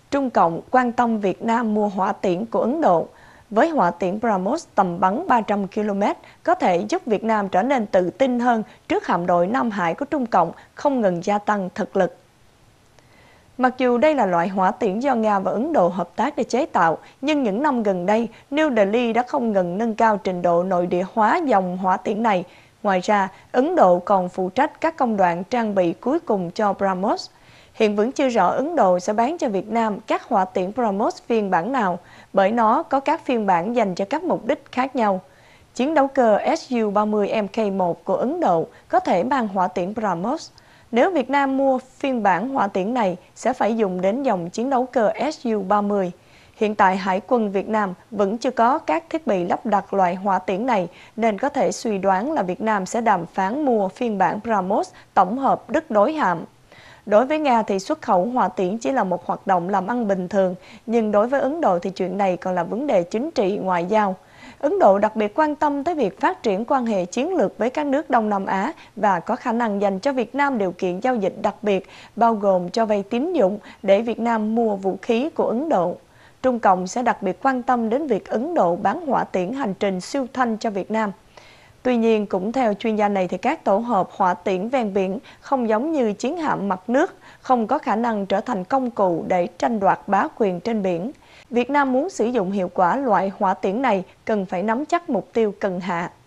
Trung Cộng quan tâm Việt Nam mua hỏa tiễn của Ấn Độ. Với hỏa tiễn BrahMos tầm bắn 300 km, có thể giúp Việt Nam trở nên tự tin hơn trước hạm đội Nam Hải của Trung Cộng không ngừng gia tăng thực lực. Mặc dù đây là loại hỏa tiễn do Nga và Ấn Độ hợp tác để chế tạo, nhưng những năm gần đây, New Delhi đã không ngừng nâng cao trình độ nội địa hóa dòng hỏa tiễn này. Ngoài ra, Ấn Độ còn phụ trách các công đoạn trang bị cuối cùng cho BrahMos. Hiện vẫn chưa rõ Ấn Độ sẽ bán cho Việt Nam các hỏa tiễn BrahMos phiên bản nào, bởi nó có các phiên bản dành cho các mục đích khác nhau. Chiến đấu cơ Su-30 Mk1 của Ấn Độ có thể mang hỏa tiễn BrahMos. Nếu Việt Nam mua phiên bản hỏa tiễn này, sẽ phải dùng đến dòng chiến đấu cơ Su-30. Hiện tại Hải quân Việt Nam vẫn chưa có các thiết bị lắp đặt loại hỏa tiễn này, nên có thể suy đoán là Việt Nam sẽ đàm phán mua phiên bản BrahMos tổng hợp đứt đối hạm. Đối với Nga thì xuất khẩu hỏa tiễn chỉ là một hoạt động làm ăn bình thường, nhưng đối với Ấn Độ thì chuyện này còn là vấn đề chính trị ngoại giao. Ấn Độ đặc biệt quan tâm tới việc phát triển quan hệ chiến lược với các nước Đông Nam Á và có khả năng dành cho Việt Nam điều kiện giao dịch đặc biệt, bao gồm cho vay tín dụng để Việt Nam mua vũ khí của Ấn Độ. Trung Cộng sẽ đặc biệt quan tâm đến việc Ấn Độ bán hỏa tiễn hành trình siêu thanh cho Việt Nam. Tuy nhiên, cũng theo chuyên gia này thì các tổ hợp hỏa tiễn ven biển không giống như chiến hạm mặt nước, không có khả năng trở thành công cụ để tranh đoạt bá quyền trên biển. Việt Nam muốn sử dụng hiệu quả loại hỏa tiễn này cần phải nắm chắc mục tiêu cần hạ.